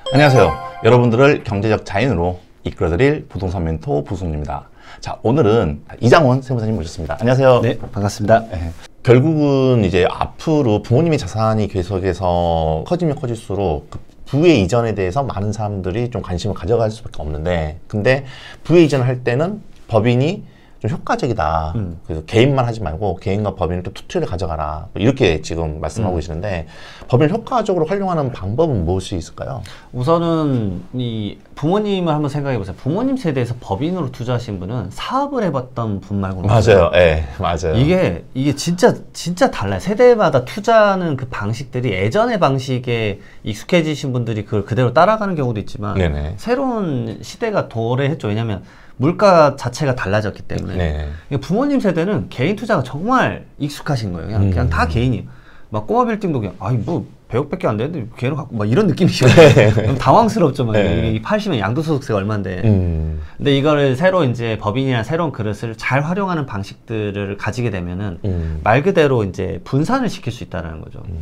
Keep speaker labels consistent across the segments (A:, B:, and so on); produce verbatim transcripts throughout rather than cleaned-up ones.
A: 안녕하세요. 여러분들을 경제적 자인으로 이끌어드릴 부동산 멘토 부승입니다. 자, 오늘은 이장원 세무사님 모셨습니다. 안녕하세요.
B: 네, 반갑습니다.
A: 네. 결국은 이제 앞으로 부모님의 자산이 계속해서 커지면 커질수록 그 부의 이전에 대해서 많은 사람들이 좀 관심을 가져갈 수밖에 없는데, 근데 부의 이전을 할 때는 법인이 좀 효과적이다. 음. 그래서 개인만 하지 말고 개인과 법인을 좀 투트를 가져가라. 이렇게 지금 말씀하고 음. 계시는데, 법인을 효과적으로 활용하는 방법은 무엇이 있을까요?
B: 우선은 이 부모님을 한번 생각해 보세요. 부모님 세대에서 법인으로 투자하신 분은 사업을 해봤던 분 말고는
A: 맞아요. 예, 네, 맞아요.
B: 이게 이게 진짜 진짜 달라요. 세대마다 투자하는 그 방식들이 예전의 방식에 익숙해지신 분들이 그걸 그대로 따라가는 경우도 있지만, 네네. 새로운 시대가 도래했죠. 왜냐하면 물가 자체가 달라졌기 때문에. 네. 부모님 세대는 개인 투자가 정말 익숙하신 거예요. 그냥, 음. 그냥 다 개인이에요. 막 꼬마 빌딩도 그냥 아니 뭐 백억밖에 안 되는데 걔는 갖고 막 이런 느낌이시거든요. 당황스럽죠. 막 네. 이 팔십면 양도소득세가 얼마인데. 음. 근데 이거를 새로 이제 법인이나 새로운 그릇을 잘 활용하는 방식들을 가지게 되면은 음. 말 그대로 이제 분산을 시킬 수 있다는 거죠. 음.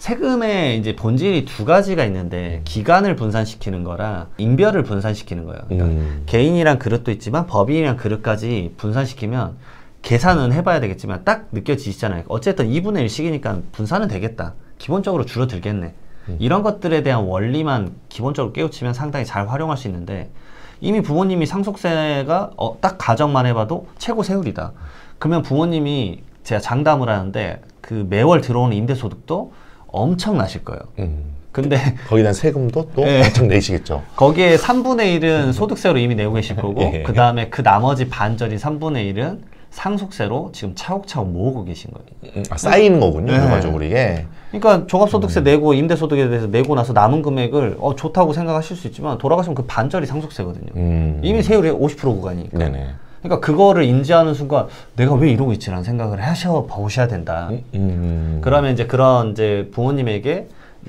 B: 세금의 이제 본질이 두 가지가 있는데, 기간을 분산시키는 거랑 인별을 분산시키는 거예요. 그러니까 음. 개인이란 그릇도 있지만 법인이란 그릇까지 분산시키면 계산은 해봐야 되겠지만 딱 느껴지시잖아요. 어쨌든 이분의 일씩이니까 분산은 되겠다. 기본적으로 줄어들겠네. 음. 이런 것들에 대한 원리만 기본적으로 깨우치면 상당히 잘 활용할 수 있는데, 이미 부모님이 상속세가 어, 딱 가정만 해봐도 최고 세율이다. 그러면 부모님이 제가 장담을 하는데 그 매월 들어오는 임대소득도 엄청 나실 거예요. 음. 근데
A: 거기에 대한 세금도 또 네. 엄청 내시겠죠.
B: 거기에 삼분의 일은 소득세로 이미 내고 계실 거고, 예. 그 다음에 그 나머지 반절인 삼분의 일은 상속세로 지금 차곡차곡 모으고 계신 거예요.
A: 아, 쌓이는 거군요. 결과적으로 네. 이게.
B: 그러니까 종합소득세 음. 내고 임대소득에 대해서 내고 나서 남은 금액을 어, 좋다고 생각하실 수 있지만, 돌아가시면 그 반절이 상속세거든요. 음. 이미 세율이 오십 퍼센트 구간이니까. 네네. 그러니까 그거를 인지하는 순간 내가 왜 이러고 있지라는 생각을 하셔 보셔야 된다. 음, 음. 그러면 이제 그런 이제 부모님에게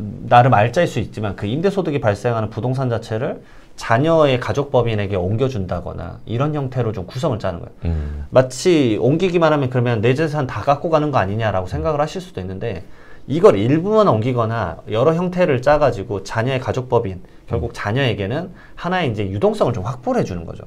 B: 나름 알짜일 수 있지만 그 임대소득이 발생하는 부동산 자체를 자녀의 가족법인에게 옮겨준다거나 이런 형태로 좀 구성을 짜는 거예요. 음. 마치 옮기기만 하면 그러면 내 재산 다 갖고 가는 거 아니냐라고 생각을 하실 수도 있는데, 이걸 일부만 옮기거나 여러 형태를 짜가지고 자녀의 가족법인, 결국 자녀에게는 하나의 이제 유동성을 좀 확보를 해주는 거죠.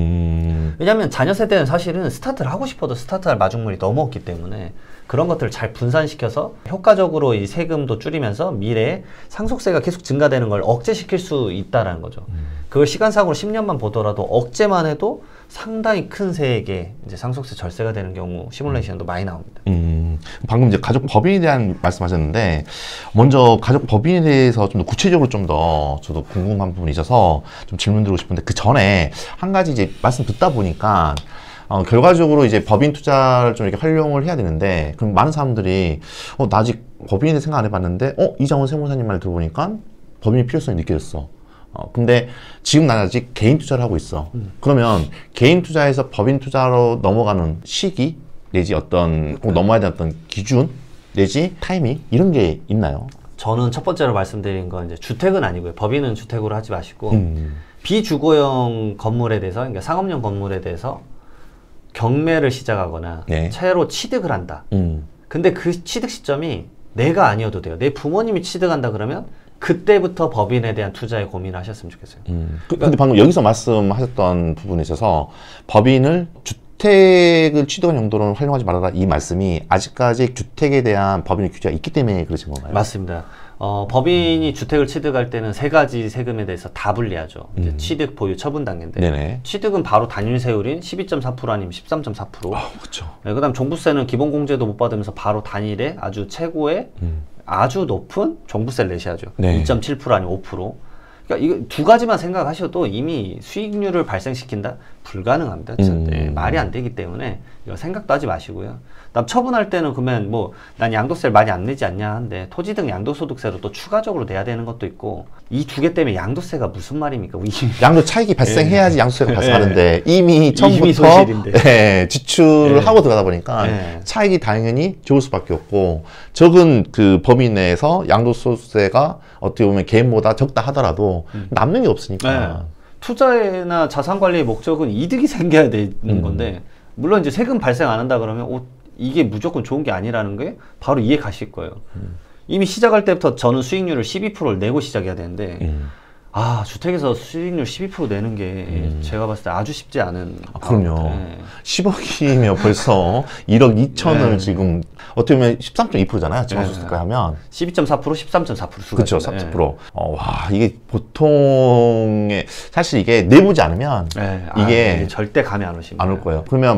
B: 음. 왜냐하면 자녀 세대는 사실은 스타트를 하고 싶어도 스타트할 마중물이 너무 없기 때문에 그런 것들을 잘 분산시켜서 효과적으로 이 세금도 줄이면서 미래에 상속세가 계속 증가되는 걸 억제시킬 수 있다라는 거죠. 음. 그걸 시간상으로 십 년만 보더라도 억제만 해도 상당히 큰 세액의 이제 상속세 절세가 되는 경우 시뮬레이션도 많이 나옵니다.
A: 음, 방금 이제 가족 법인에 대한 말씀하셨는데, 먼저 가족 법인에 대해서 좀 더 구체적으로 좀 더 저도 궁금한 부분이 있어서 좀 질문 드리고 싶은데, 그 전에 한 가지 이제 말씀 듣다 보니까 어, 결과적으로 이제 법인 투자를 좀 이렇게 활용을 해야 되는데, 그럼 많은 사람들이 어, 나 아직 법인에 대해 생각 안 해봤는데, 어, 이장원 세무사님 말 들어보니까 법인의 필요성이 느껴졌어. 어, 근데 지금 난 아직 개인 투자를 하고 있어. 음. 그러면 개인 투자에서 법인 투자로 넘어가는 시기 내지 어떤 꼭 넘어야 되는 어떤 기준 내지 타이밍 이런 게 있나요?
B: 저는 첫 번째로 말씀드린 건 이제 주택은 아니고요. 법인은 주택으로 하지 마시고 음. 비주거형 건물에 대해서, 그러니까 상업용 건물에 대해서 경매를 시작하거나 네. 채로 취득을 한다. 음. 근데 그 취득 시점이 내가 아니어도 돼요. 내 부모님이 취득한다 그러면 그때부터 법인에 대한 투자에 고민을 하셨으면 좋겠어요. 음.
A: 그, 근데 방금 여기서 말씀하셨던 부분에 있어서 법인을 주택을 취득한 용도로 활용하지 말아라, 이 말씀이 아직까지 주택에 대한 법인의 규제가 있기 때문에 그러신 건가요?
B: 맞습니다. 어, 법인이 음. 주택을 취득할 때는 세 가지 세금에 대해서 다 분리하죠. 음. 이제 취득, 보유, 처분 단계인데, 네네. 취득은 바로 단일 세율인 십이 점 사 퍼센트 아니면 십삼 점 사 퍼센트.
A: 아, 그렇죠.
B: 네, 그다음 종부세는 기본 공제도 못 받으면서 바로 단일에 아주 최고의 음. 아주 높은 종부세를 내셔야죠. 네. 이 점 칠 퍼센트 아니면 오 퍼센트. 그러니까 이거 두 가지만 생각하셔도 이미 수익률을 발생시킨다? 불가능합니다. 음. 네, 말이 안 되기 때문에 이거 생각도 하지 마시고요. 그다음 처분할 때는 그러면 뭐 난 양도세를 많이 안 내지 않냐 하는데, 토지 등 양도소득세로 또 추가적으로 내야 되는 것도 있고, 이 두 개 때문에 양도세가 무슨 말입니까?
A: 양도 차익이 발생해야지 양도세가 발생하는데 이미 처음부터 네, 지출을 네. 하고 들어가다 보니까 네. 차익이 당연히 적을 수밖에 없고, 적은 그 범위 내에서 양도소득세가 어떻게 보면 개인보다 적다 하더라도 음. 남는 게 없으니까.
B: 네. 투자나 자산관리의 목적은 이득이 생겨야 되는 음. 건데, 물론 이제 세금 발생 안 한다 그러면 오, 이게 무조건 좋은 게 아니라는 게 바로 이해 가실 거예요. 음. 이미 시작할 때부터 저는 수익률을 십이 퍼센트를 내고 시작해야 되는데 음. 아, 주택에서 수익률 십이 퍼센트 내는 게 음. 제가 봤을 때 아주 쉽지 않은.
A: 아, 그럼요. 네. 십억이면 벌써 일억 이천을 네. 지금 어떻게 보면 십삼 점 이 퍼센트잖아요. 증가주택가 하면.
B: 십이 점 사 퍼센트, 십삼 점 사 퍼센트.
A: 그렇죠. 십삼 점 사 퍼센트. 네. 어, 와, 이게 보통의, 사실 이게 내보지 않으면
B: 네.
A: 이게
B: 아, 절대 감이 안 오십니다.
A: 안 올 거예요. 그러면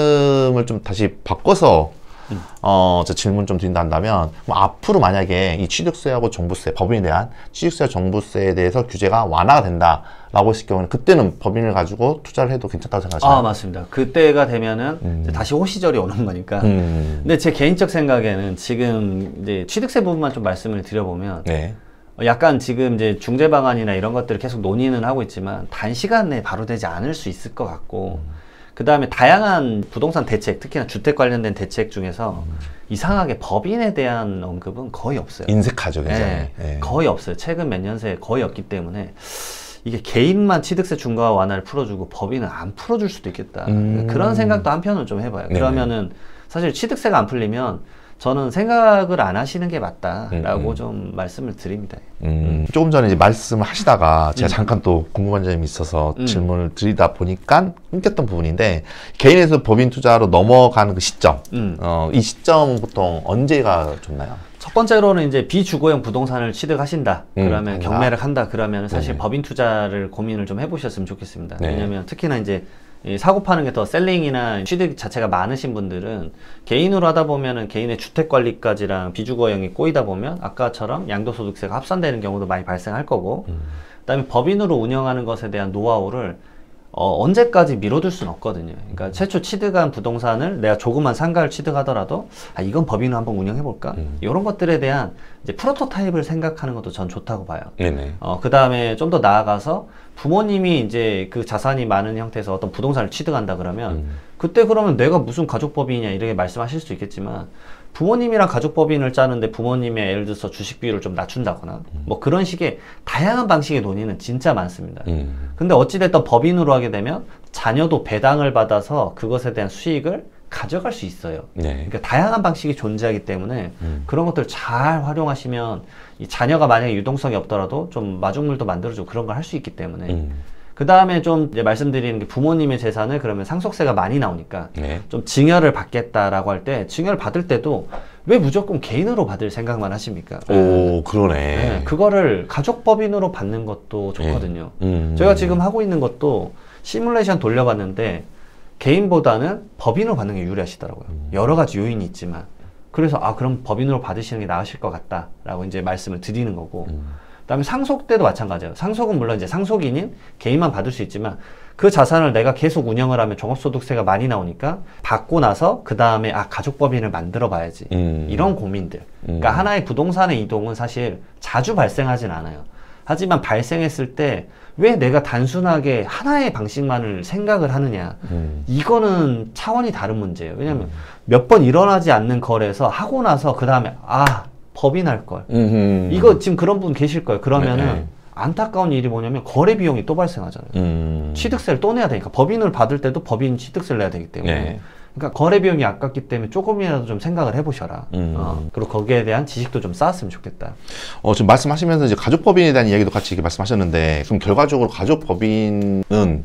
A: 말씀을 좀 다시 바꿔서 음. 어, 저 질문 좀 드린다 한다면, 뭐 앞으로 만약에 이 취득세하고 종부세, 법인에 대한 취득세와 종부세에 대해서 규제가 완화가 된다라고 했을 경우는 그때는 법인을 가지고 투자를 해도 괜찮다고 생각하시나요?
B: 아, 맞습니다. 그때가 되면은 음. 이제 다시 호시절이 오는 거니까. 음. 근데 제 개인적 생각에는 지금 이제 취득세 부분만 좀 말씀을 드려보면, 네. 약간 지금 이제 중재 방안이나 이런 것들을 계속 논의는 하고 있지만 단시간 내에 바로 되지 않을 수 있을 것 같고, 음. 그 다음에 다양한 부동산 대책, 특히나 주택 관련된 대책 중에서 음. 이상하게 법인에 대한 언급은 거의 없어요.
A: 인색하죠, 굉장히. 네,
B: 네. 거의 없어요. 최근 몇 년 새에 거의 없기 때문에 이게 개인만 취득세 중과 완화를 풀어주고 법인은 안 풀어줄 수도 있겠다. 음. 그런 생각도 한편으로 좀 해봐요. 네네. 그러면은 사실 취득세가 안 풀리면 저는 생각을 안 하시는 게 맞다라고 음, 음. 좀 말씀을 드립니다.
A: 음, 음. 조금 전에 이제 말씀을 하시다가 제가 음. 잠깐 또 궁금한 점이 있어서 음. 질문을 드리다 보니까 끊겼던 부분인데, 개인에서 법인 투자로 넘어가는 그 시점, 음. 어, 이 시점은 보통 언제가 좋나요?
B: 첫 번째로는 이제 비주거형 부동산을 취득하신다. 그러면 음, 경매를 한다. 그러면 사실 네. 법인 투자를 고민을 좀 해보셨으면 좋겠습니다. 네. 왜냐하면 특히나 이제 이 사고 파는 게 더 셀링이나 취득 자체가 많으신 분들은 개인으로 하다 보면은 개인의 주택 관리까지랑 비주거형이 꼬이다 보면 아까처럼 양도소득세가 합산되는 경우도 많이 발생할 거고, 음. 그다음에 법인으로 운영하는 것에 대한 노하우를 어, 언제까지 미뤄둘 수는 없거든요. 그러니까 최초 취득한 부동산을 내가 조그만 상가를 취득하더라도 아 이건 법인으로 한번 운영해볼까? 음. 이런 것들에 대한 이제 프로토타입을 생각하는 것도 전 좋다고 봐요. 네네. 어, 그 다음에 좀 더 나아가서 부모님이 이제 그 자산이 많은 형태에서 어떤 부동산을 취득한다 그러면 음. 그때 그러면 내가 무슨 가족법인이냐 이렇게 말씀하실 수 있겠지만, 부모님이랑 가족법인을 짜는데 부모님의 예를 들어서 주식 비율을 좀 낮춘다거나 음. 뭐 그런 식의 다양한 방식의 논의는 진짜 많습니다. 음. 근데 어찌됐든 법인으로 하게 되면 자녀도 배당을 받아서 그것에 대한 수익을 가져갈 수 있어요. 네. 그러니까 다양한 방식이 존재하기 때문에 음. 그런 것들을 잘 활용하시면 이 자녀가 만약에 유동성이 없더라도 좀 마중물도 만들어주고 그런 걸 할 수 있기 때문에 음. 그 다음에 좀 이제 말씀드리는 게 부모님의 재산을 그러면 상속세가 많이 나오니까 네. 좀 증여를 받겠다라고 할 때 증여를 받을 때도 왜 무조건 개인으로 받을 생각만 하십니까?
A: 오, 그러네.
B: 네, 그거를 가족법인으로 받는 것도 좋거든요. 네. 음. 제가 지금 하고 있는 것도 시뮬레이션 돌려봤는데 개인보다는 법인으로 받는 게 유리하시더라고요. 음. 여러 가지 요인이 있지만. 그래서 아 그럼 법인으로 받으시는 게 나으실 것 같다라고 이제 말씀을 드리는 거고. 음. 그다음에 상속 때도 마찬가지예요. 상속은 물론 이제 상속인인 개인만 받을 수 있지만 그 자산을 내가 계속 운영을 하면 종합소득세가 많이 나오니까 받고 나서 그 다음에 아 가족법인을 만들어 봐야지. 음. 이런 고민들. 그러니까 음. 하나의 부동산의 이동은 사실 자주 발생하진 않아요. 하지만 발생했을 때 왜 내가 단순하게 하나의 방식만을 생각을 하느냐. 음. 이거는 차원이 다른 문제예요. 왜냐하면 음. 몇 번 일어나지 않는 거래에서 하고 나서 그 다음에 아 법인 할 걸. 음흠. 이거 지금 그런 분 계실 거예요. 그러면은 네. 안타까운 일이 뭐냐면 거래 비용이 또 발생하잖아요. 음. 취득세를 또 내야 되니까 법인을 받을 때도 법인 취득세를 내야 되기 때문에. 네. 그러니까 거래 비용이 아깝기 때문에 조금이라도 좀 생각을 해보셔라. 음. 어, 그리고 거기에 대한 지식도 좀 쌓았으면 좋겠다.
A: 어, 지금 말씀하시면서 이제 가족법인에 대한 이야기도 같이 이렇게 말씀하셨는데, 그럼 결과적으로 가족법인은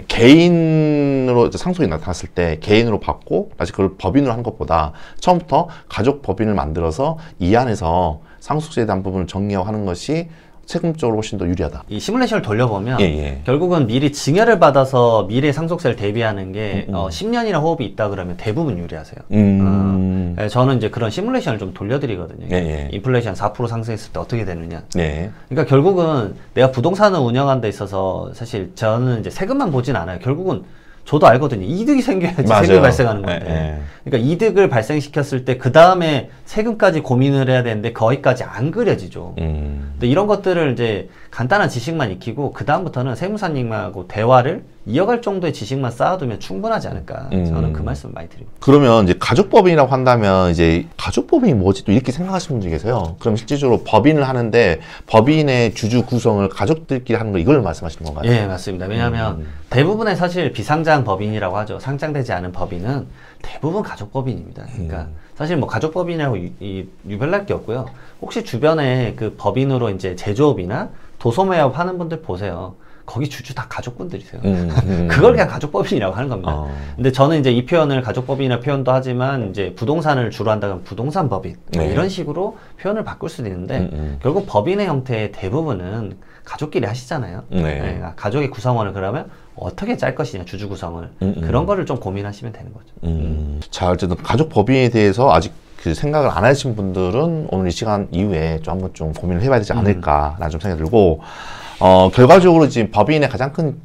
A: 개인으로 상속이 나타났을 때 개인으로 받고 다시 그걸 법인으로 하는 것보다 처음부터 가족법인을 만들어서 이 안에서 상속세에 대한 부분을 정리하고 하는 것이 세금적으로 훨씬 더 유리하다.
B: 이 시뮬레이션을 돌려보면 예, 예. 결국은 미리 증여를 받아서 미래 상속세를 대비하는 게 음, 음. 어, 십 년이나 호흡이 있다 그러면 대부분 유리하세요. 음. 어, 저는 이제 그런 시뮬레이션을 좀 돌려드리거든요. 예, 예. 인플레이션 사 퍼센트 상승했을 때 어떻게 되느냐. 예. 그러니까 결국은 내가 부동산을 운영하는 데 있어서 사실 저는 이제 세금만 보진 않아요. 결국은 저도 알거든요. 이득이 생겨야지 맞아요. 세금이 발생하는 건데. 에, 에. 그러니까 이득을 발생시켰을 때 그 다음에 세금까지 고민을 해야 되는데 거기까지 안 그려지죠. 음. 근데 이런 것들을 이제 간단한 지식만 익히고 그 다음부터는 세무사님하고 대화를 이어갈 정도의 지식만 쌓아두면 충분하지 않을까. 음. 저는 그 말씀 많이 드립니다.
A: 그러면 이제 가족법인이라고 한다면 이제 가족법인이 뭐지 또 이렇게 생각하시는 분들이 계세요. 그럼 실질적으로 법인을 하는데 법인의 주주 구성을 가족들끼리 하는 거 이걸 말씀하시는 건가요?
B: 예, 맞습니다. 왜냐하면 음. 대부분의 사실 비상장 법인이라고 하죠. 상장되지 않은 법인은 대부분 가족법인입니다. 그러니까 음. 사실 뭐 가족법인이라고 유, 이, 유별날 게 없고요. 혹시 주변에 그 법인으로 이제 제조업이나 도소매업 하는 분들 보세요. 거기 주주 다 가족분들이세요.
A: 음, 음.
B: 그걸 그냥 가족법인이라고 하는 겁니다.
A: 어.
B: 근데 저는 이제 이 표현을 가족법인이라 표현도 하지만 이제 부동산을 주로 한다면 부동산 법인 네. 뭐 이런 식으로 표현을 바꿀 수도 있는데 음, 음. 결국 법인의 형태의 대부분은 가족끼리 하시잖아요. 네. 네. 가족의 구성원을 그러면 어떻게 짤 것이냐 주주 구성을 음, 음. 그런 거를 좀 고민하시면 되는 거죠.
A: 음. 음. 자, 어쨌든 가족법인에 대해서 아직 그 생각을 안 하신 분들은 오늘 이 시간 이후에 좀 한번 좀 고민을 해봐야 되지 않을까라는 음. 좀 생각이 들고. 어, 결과적으로 지금 법인의 가장 큰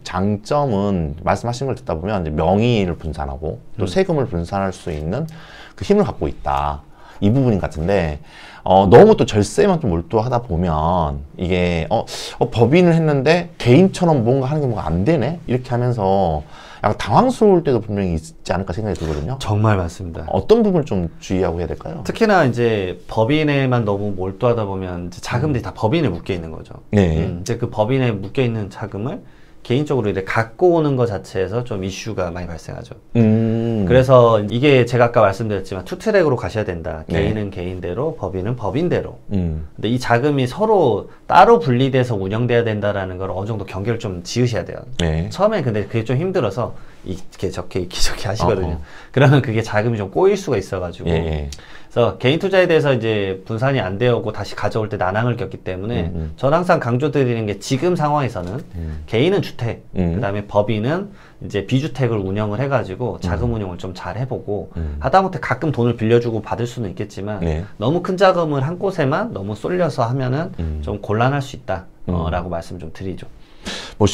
A: 장점은 말씀하신 걸 듣다 보면 이제 명의를 분산하고 또 음. 세금을 분산할 수 있는 그 힘을 갖고 있다. 이 부분인 것 같은데, 어, 너무 또 절세만 좀 몰두하다 보면 이게, 어, 어, 법인을 했는데 개인처럼 뭔가 하는 게 뭔가 안 되네? 이렇게 하면서 약간 당황스러울 때도 분명히 있지 않을까 생각이 들거든요.
B: 정말 맞습니다.
A: 어떤 부분을 좀 주의하고 해야 될까요?
B: 특히나 이제 법인에만 너무 몰두하다 보면 이제 자금들이 음. 다 법인에 묶여 있는 거죠. 네. 음, 이제 그 법인에 묶여 있는 자금을 개인적으로 이제 갖고 오는 것 자체에서 좀 이슈가 많이 발생하죠. 음. 그래서 이게 제가 아까 말씀드렸지만 투트랙으로 가셔야 된다. 개인은 네. 개인대로, 법인은 법인대로. 음. 근데 이 자금이 서로 따로 분리돼서 운영돼야 된다라는 걸 어느 정도 경계를 좀 지으셔야 돼요. 네. 처음에 근데 그게 좀 힘들어서 이렇게 저렇게 이렇게 저렇게 하시거든요. 어어. 그러면 그게 자금이 좀 꼬일 수가 있어가지고. 예. 그래서 개인 투자에 대해서 이제 분산이 안 되었고 다시 가져올 때 난항을 겪기 때문에 음, 음. 저는 항상 강조드리는 게 지금 상황에서는 음. 개인은 주택, 음. 그다음에 법인은 이제 비주택을 운영을 해가지고 자금 음. 운용을 좀 잘 해보고 음. 하다못해 가끔 돈을 빌려주고 받을 수는 있겠지만 네. 너무 큰 자금을 한 곳에만 너무 쏠려서 하면은 음. 좀 곤란할 수 있다 어, 라고 말씀 좀 드리죠.
A: 뭐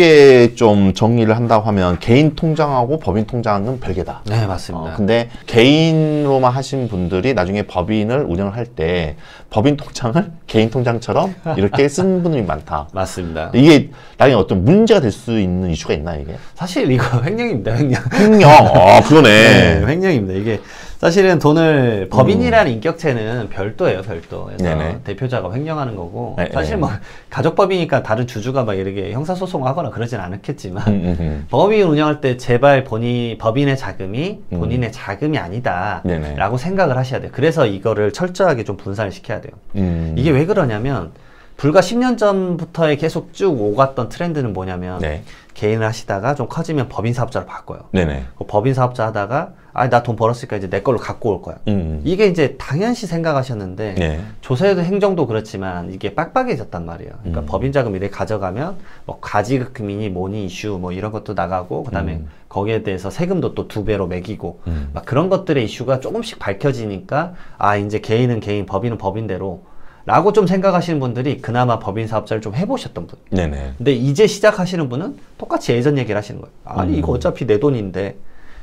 A: 쉽게 좀 정리를 한다고 하면 개인 통장하고 법인 통장은 별개다.
B: 네, 맞습니다.
A: 어, 근데 개인으로만 하신 분들이 나중에 법인을 운영을 할 때 법인 통장을 개인 통장처럼 이렇게 쓴 분들이 많다.
B: 맞습니다.
A: 이게 나중에 어떤 문제가 될 수 있는 이슈가 있나요, 이게?
B: 사실 이거 횡령입니다, 횡령.
A: 횡령. 아, 그러네.
B: 네, 횡령입니다. 이게 사실은 돈을 법인이라는 음. 인격체는 별도예요, 별도. 그래서 네네. 대표자가 횡령하는 거고 네네. 사실 뭐 가족법이니까 다른 주주가 막 이렇게 형사소송하거나 그러진 않겠지만 음, 음. 법인 운영할 때 제발 본인 법인의 자금이 본인의 음. 자금이 아니다라고 네네. 생각을 하셔야 돼요. 그래서 이거를 철저하게 좀 분산을 시켜야 돼요. 음. 이게 왜 그러냐면 불과 십 년 전부터의 계속 쭉 오갔던 트렌드는 뭐냐면 네. 개인을 하시다가 좀 커지면 법인 사업자로 바꿔요. 네네. 그 법인 사업자 하다가 아, 나 돈 벌었으니까 이제 내 걸로 갖고 올 거야. 음. 이게 이제 당연시 생각하셨는데 네. 조세도 행정도 그렇지만 이게 빡빡해졌단 말이에요. 그러니까 음. 법인 자금 이렇게 가져가면 뭐 가지급금이니 뭐니 이슈 뭐 이런 것도 나가고 그다음에 음. 거기에 대해서 세금도 또 두 배로 매기고 음. 막 그런 것들의 이슈가 조금씩 밝혀지니까 아, 이제 개인은 개인, 법인은 법인대로 라고 좀 생각하시는 분들이 그나마 법인 사업자를 좀 해보셨던 분. 네네. 근데 이제 시작하시는 분은 똑같이 예전 얘기를 하시는 거예요. 아니, 음. 이거 어차피 내 돈인데,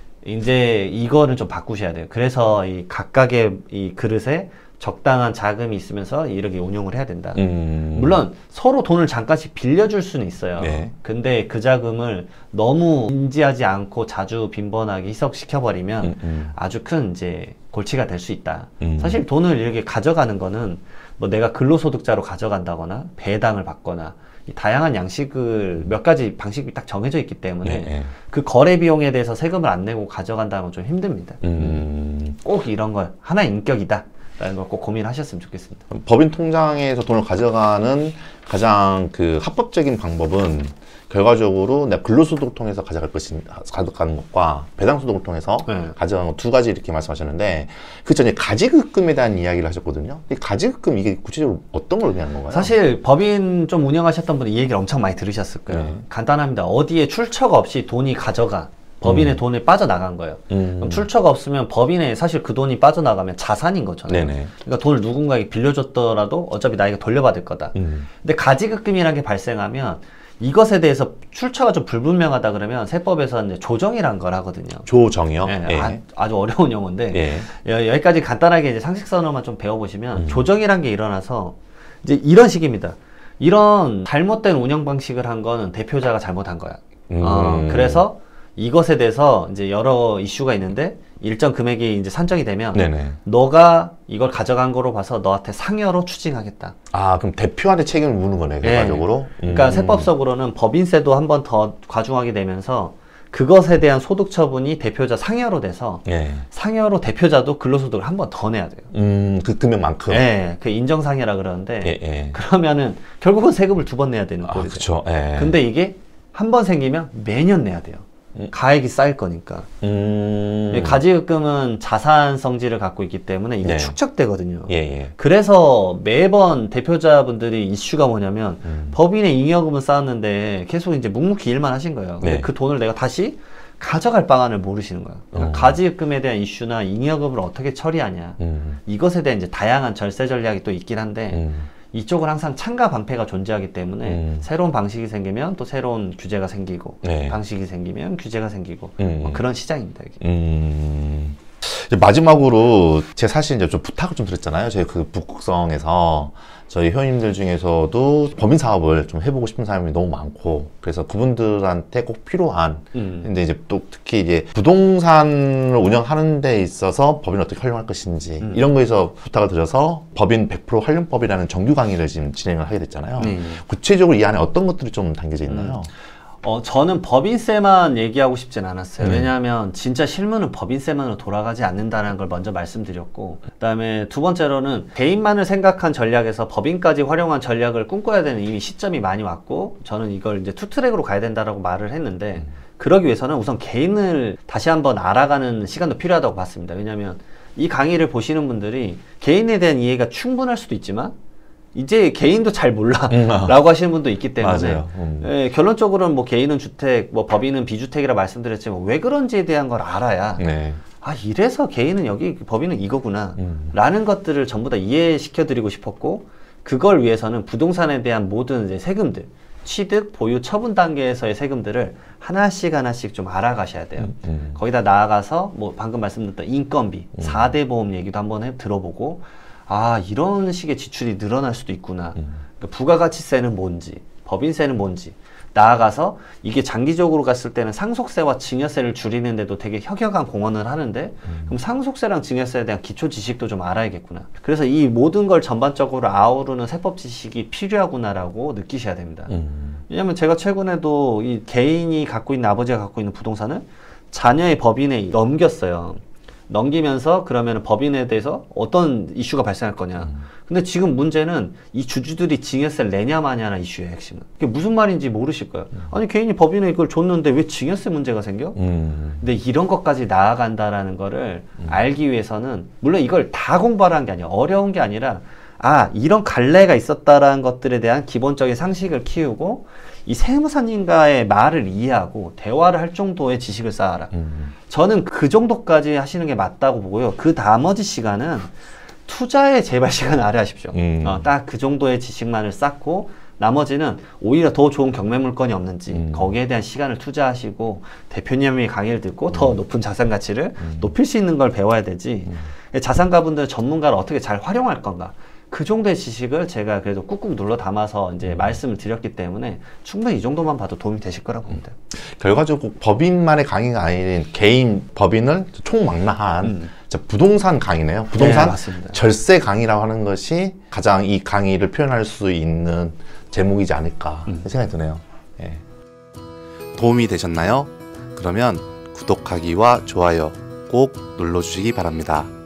B: 이제 이거는 좀 바꾸셔야 돼요. 그래서 이 각각의 이 그릇에 적당한 자금이 있으면서 이렇게 운용을 해야 된다. 음. 물론 서로 돈을 잠깐씩 빌려줄 수는 있어요. 네. 근데 그 자금을 너무 인지하지 않고 자주 빈번하게 희석시켜버리면 음, 음. 아주 큰 이제 골치가 될 수 있다. 음. 사실 돈을 이렇게 가져가는 거는 뭐 내가 근로소득자로 가져간다거나 배당을 받거나 이 다양한 양식을 몇 가지 방식이 딱 정해져 있기 때문에 네. 그 거래 비용에 대해서 세금을 안 내고 가져간다면 좀 힘듭니다. 음. 꼭 이런 걸 하나의 인격이다 라는 걸 꼭 고민하셨으면 좋겠습니다.
A: 법인 통장에서 돈을 가져가는 가장 그 합법적인 방법은 결과적으로 내가 근로소득을 통해서 가져갈 것인, 가져가는 것과 배당소득을 통해서 네. 가져가는 것 두 가지 이렇게 말씀하셨는데 그 전에 가지급금에 대한 이야기를 하셨거든요. 이 가지급금 이게 구체적으로 어떤 걸 의미하는 건가요?
B: 사실 법인 좀 운영하셨던 분이 이 얘기를 엄청 많이 들으셨을 거예요. 네. 간단합니다. 어디에 출처가 없이 돈이 가져가 법인의 음. 돈이 빠져나간 거예요. 음. 그럼 출처가 없으면 법인에 사실 그 돈이 빠져나가면 자산인 거잖아요. 네네. 그러니까 돈을 누군가에게 빌려줬더라도 어차피 나에게 돌려받을 거다. 음. 근데 가지급금이라는 게 발생하면 이것에 대해서 출처가 좀 불분명하다 그러면 세법에서 이제 조정이란 걸 하거든요.
A: 조정이요?
B: 네, 예. 아, 아주 어려운 용어인데 예. 여기까지 간단하게 이제 상식선어만 좀 배워보시면 음. 조정이란 게 일어나서 이제 이런 식입니다. 이런 잘못된 운영 방식을 한 거는 대표자가 잘못한 거야. 음. 어, 그래서 이것에 대해서 이제 여러 이슈가 있는데 일정 금액이 이제 산정이 되면 네네. 너가 이걸 가져간 거로 봐서 너한테 상여로 추징하겠다.
A: 아, 그럼 대표한테 책임을 묻는 거네, 결과적으로?
B: 네. 그러니까 음. 세법적으로는 법인세도 한 번 더 과중하게 되면서 그것에 대한 소득 처분이 대표자 상여로 돼서
A: 예.
B: 상여로 대표자도 근로소득을 한 번 더 내야 돼요.
A: 음, 그 금액만큼.
B: 네, 그 인정상여라 그러는데
A: 예, 예.
B: 그러면은 결국은 세금을 두 번 내야 되는 꼴이
A: 아, 그렇죠. 예.
B: 근데 이게 한 번 생기면 매년 내야 돼요. 음. 가액이 쌓일 거니까.
A: 음.
B: 가지급금은 자산 성질을 갖고 있기 때문에 이게
A: 네.
B: 축적되거든요.
A: 예, 예.
B: 그래서 매번 대표자분들이 이슈가 뭐냐면
A: 음.
B: 법인의 잉여금은 쌓았는데 계속 이제 묵묵히 일만 하신 거예요. 근데
A: 네.
B: 그 돈을 내가 다시 가져갈 방안을 모르시는 거예요. 그러니까
A: 어.
B: 가지급금에 대한 이슈나 잉여금을 어떻게 처리하냐.
A: 음.
B: 이것에 대한 이제 다양한 절세 전략이 또 있긴 한데
A: 음.
B: 이쪽은 항상 창가 방패가 존재하기 때문에 음. 새로운 방식이 생기면 또 새로운 규제가 생기고
A: 네.
B: 방식이 생기면 규제가 생기고
A: 음.
B: 뭐 그런 시장입니다. 이게.
A: 음. 이제 마지막으로 제가 사실 이제 좀 부탁을 좀 드렸잖아요. 저희 그 북극성에서 저희 회원님들 중에서도 법인 사업을 좀 해보고 싶은 사람이 너무 많고 그래서 그분들한테 꼭 필요한 음. 근데 이제 또 특히 이제 부동산을 운영하는 데 있어서 법인을 어떻게 활용할 것인지 음. 이런 거에서 부탁을 드려서 법인 백 퍼센트 활용법이라는 정규 강의를 지금 진행을 하게 됐잖아요. 음. 구체적으로 이 안에 어떤 것들이 좀 담겨져 있나요? 음.
B: 어, 저는 법인세만 얘기하고 싶진 않았어요. 음. 왜냐하면 진짜 실무는 법인세만으로 돌아가지 않는다는 걸 먼저 말씀드렸고 그 다음에 두 번째로는 개인만을 생각한 전략에서 법인까지 활용한 전략을 꿈꿔야 되는 이미 시점이 많이 왔고 저는 이걸 이제 투트랙으로 가야 된다라고 말을 했는데 음. 그러기 위해서는 우선 개인을 다시 한번 알아가는 시간도 필요하다고 봤습니다. 왜냐하면 이 강의를 보시는 분들이 개인에 대한 이해가 충분할 수도 있지만 이제 개인도 잘 몰라 음, 아. 라고 하시는 분도 있기 때문에 음. 예, 결론적으로는 뭐 개인은 주택, 뭐 법인은 비주택이라 말씀드렸지만 왜 그런지에 대한 걸 알아야
A: 네.
B: 아 이래서 개인은 여기 법인은 이거구나 음. 라는 것들을 전부 다 이해시켜 드리고 싶었고 그걸 위해서는 부동산에 대한 모든 이제 세금들 취득, 보유, 처분 단계에서의 세금들을 하나씩 하나씩 좀 알아가셔야 돼요. 음, 음. 거기다 나아가서 뭐 방금 말씀드렸던 인건비, 음. 사 대 보험 얘기도 한번 해, 들어보고 아 이런 식의 지출이 늘어날 수도 있구나. 음. 그러니까 부가가치세는 뭔지 법인세는 뭔지 나아가서 이게 장기적으로 갔을 때는 상속세와 증여세를 줄이는데도 되게 혁혁한 공헌을 하는데 음. 그럼 상속세랑 증여세에 대한 기초 지식도 좀 알아야겠구나. 그래서 이 모든 걸 전반적으로 아우르는 세법 지식이 필요하구나라고 느끼셔야 됩니다. 음. 왜냐면 제가 최근에도 이 개인이 갖고 있는 아버지가 갖고 있는 부동산을 자녀의 법인에 넘겼어요. 넘기면서 그러면 법인에 대해서 어떤 이슈가 발생할 거냐. 음. 근데 지금 문제는 이 주주들이 증여세를 내냐 마냐는 이슈예요, 핵심은. 그게 무슨 말인지 모르실 거예요. 음. 아니 개인이 법인에 이걸 줬는데 왜 증여세 문제가 생겨? 음. 근데 이런 것까지 나아간다라는 거를 음. 알기 위해서는 물론 이걸 다 공부하라는 게 아니에요. 어려운 게 아니라 아 이런 갈래가 있었다라는 것들에 대한 기본적인 상식을 키우고 이 세무사님과의 말을 이해하고 대화를 할 정도의 지식을 쌓아라. 음. 저는 그 정도까지 하시는 게 맞다고 보고요. 그 나머지 시간은 투자에 제발 시간을 할애하십시오. 음. 어, 딱 그 정도의 지식만을 쌓고 나머지는 오히려 더 좋은 경매 물건이 없는지 음. 거기에 대한 시간을 투자하시고 대표님의 강의를 듣고 음. 더 높은 자산 가치를 음. 높일 수 있는 걸 배워야 되지. 음. 자산가분들 전문가를 어떻게 잘 활용할 건가. 그 정도의 지식을 제가 그래도 꾹꾹 눌러 담아서 이제 음. 말씀을 드렸기 때문에 충분히 이 정도만 봐도 도움이 되실 거라고 봅니다.
A: 음. 결과적으로 법인만의 강의가 아닌 개인 법인을 총망라한 음. 부동산 강의네요. 부동산 네, 절세 강의라고 하는 것이 가장 이 강의를 표현할 수 있는 제목이지 않을까 음. 생각이 드네요. 예. 도움이 되셨나요? 그러면 구독하기와 좋아요 꼭 눌러주시기 바랍니다.